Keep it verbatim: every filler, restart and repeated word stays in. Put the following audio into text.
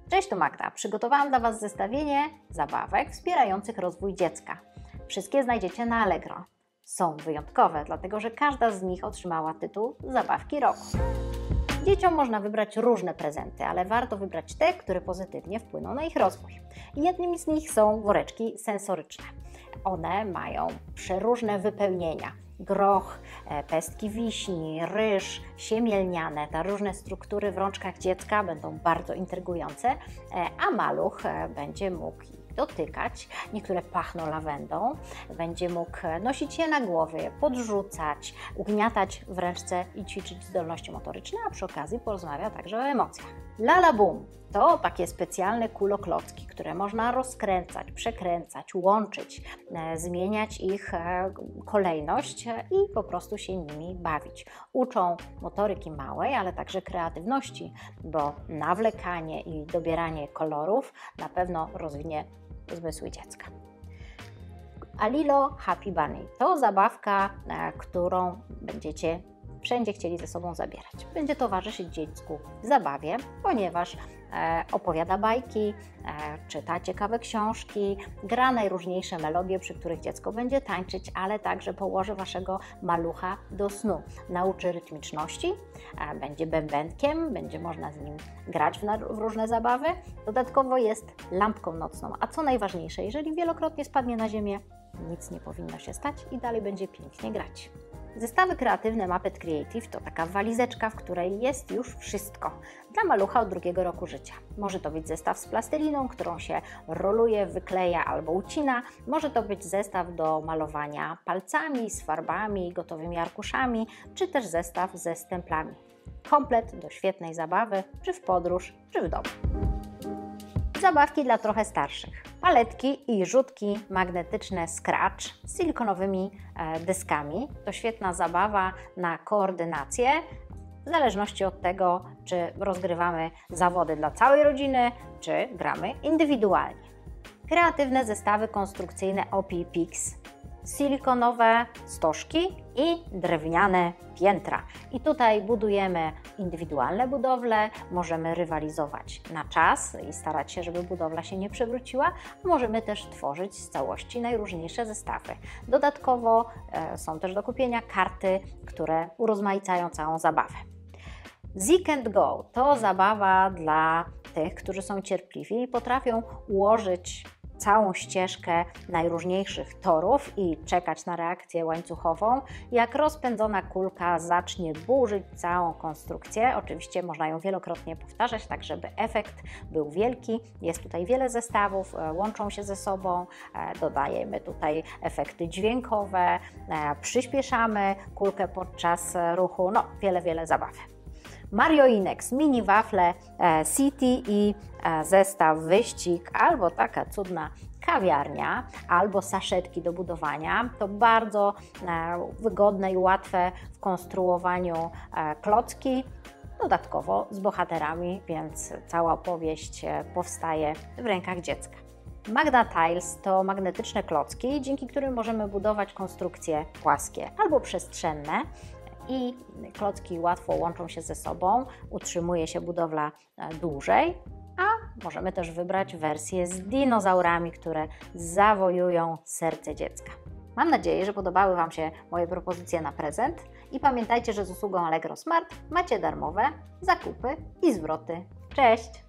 Cześć, tu Magda. Przygotowałam dla Was zestawienie zabawek wspierających rozwój dziecka. Wszystkie znajdziecie na Allegro. Są wyjątkowe, dlatego że każda z nich otrzymała tytuł Zabawki Roku. Dzieciom można wybrać różne prezenty, ale warto wybrać te, które pozytywnie wpłyną na ich rozwój. Jednymi z nich są woreczki sensoryczne. One mają przeróżne wypełnienia. Groch, pestki wiśni, ryż, siemię lniane, te różne struktury w rączkach dziecka będą bardzo intrygujące, a maluch będzie mógł dotykać, niektóre pachną lawendą, będzie mógł nosić je na głowie, podrzucać, ugniatać w ręczce i ćwiczyć zdolności motoryczne, a przy okazji porozmawia także o emocjach. Lala Boom to takie specjalne kuloklocki, które można rozkręcać, przekręcać, łączyć, e, zmieniać ich e, kolejność e, i po prostu się nimi bawić. Uczą motoryki małej, ale także kreatywności, bo nawlekanie i dobieranie kolorów na pewno rozwinie zmysły dziecka. Alilo Happy Bunny to zabawka, e, którą będziecie wszędzie chcieli ze sobą zabierać. Będzie towarzyszyć dziecku w zabawie, ponieważ e, opowiada bajki, e, czyta ciekawe książki, gra najróżniejsze melodie, przy których dziecko będzie tańczyć, ale także położy Waszego malucha do snu. Nauczy rytmiczności, e, będzie bębenkiem, będzie można z nim grać w, na, w różne zabawy. Dodatkowo jest lampką nocną, a co najważniejsze, jeżeli wielokrotnie spadnie na ziemię, nic nie powinno się stać i dalej będzie pięknie grać. Zestawy kreatywne Muppet Creative to taka walizeczka, w której jest już wszystko dla malucha od drugiego roku życia. Może to być zestaw z plasteliną, którą się roluje, wykleja albo ucina. Może to być zestaw do malowania palcami, z farbami, gotowymi arkuszami, czy też zestaw ze stemplami. Komplet do świetnej zabawy, czy w podróż, czy w domu. Zabawki dla trochę starszych. Paletki i rzutki magnetyczne Scratch z silikonowymi e, dyskami. To świetna zabawa na koordynację, w zależności od tego, czy rozgrywamy zawody dla całej rodziny, czy gramy indywidualnie. Kreatywne zestawy konstrukcyjne OpiPix. Silikonowe stożki i drewniane piętra. I tutaj budujemy indywidualne budowle, możemy rywalizować na czas i starać się, żeby budowla się nie przewróciła. Możemy też tworzyć z całości najróżniejsze zestawy. Dodatkowo e, są też do kupienia karty, które urozmaicają całą zabawę. Zik and Go to zabawa dla tych, którzy są cierpliwi i potrafią ułożyć całą ścieżkę najróżniejszych torów i czekać na reakcję łańcuchową. Jak rozpędzona kulka zacznie burzyć całą konstrukcję, oczywiście można ją wielokrotnie powtarzać, tak żeby efekt był wielki. Jest tutaj wiele zestawów, łączą się ze sobą, dodajemy tutaj efekty dźwiękowe, przyspieszamy kulkę podczas ruchu, no wiele, wiele zabawy. Mario Inex, mini wafle City i zestaw wyścig, albo taka cudna kawiarnia, albo saszetki do budowania. To bardzo wygodne i łatwe w konstruowaniu klocki, dodatkowo z bohaterami, więc cała opowieść powstaje w rękach dziecka. Magda Tiles to magnetyczne klocki, dzięki którym możemy budować konstrukcje płaskie albo przestrzenne, i klocki łatwo łączą się ze sobą, utrzymuje się budowla dłużej, a możemy też wybrać wersje z dinozaurami, które zawojują serce dziecka. Mam nadzieję, że podobały Wam się moje propozycje na prezent i pamiętajcie, że z usługą Allegro Smart macie darmowe zakupy i zwroty. Cześć!